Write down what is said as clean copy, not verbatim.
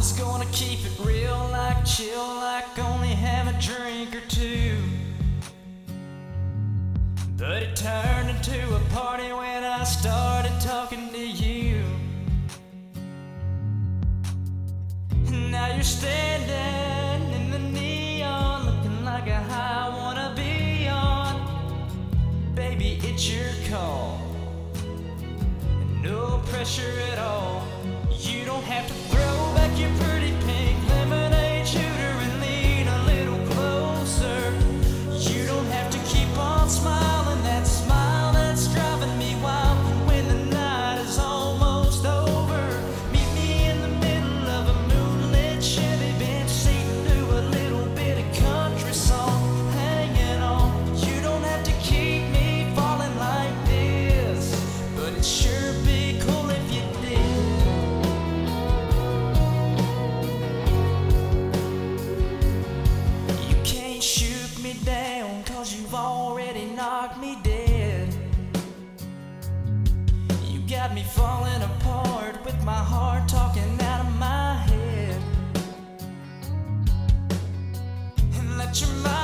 was gonna keep it real, like chill, like only have a drink or two. But it turned into a party when I started talking to you. Now you're standing in the neon, looking like a high I wanna be on. Baby, it's your call, and no pressure at all. You don't have to throw back your pretty pink lemonade shooter and lean a little closer. You don't have to keep on smiling that smile that's driving me wild. When the night is almost over, meet me in the middle of a moonlit Chevy bench seat to a little bit of country song hanging on. You don't have to keep me falling like this, but it'd sure be cool if you did. You can't shoot me down, 'cause you've already knocked me dead. You got me falling apart with my heart talking out of my head. And let your mind